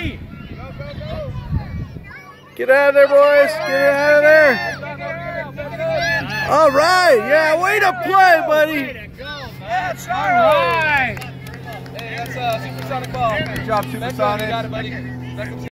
Get out of there, boys. Get out of there. All right. Yeah, way to play, buddy. That's all right. Hey, that's a Supersonic ball. Good job, Supersonic. Got it, buddy.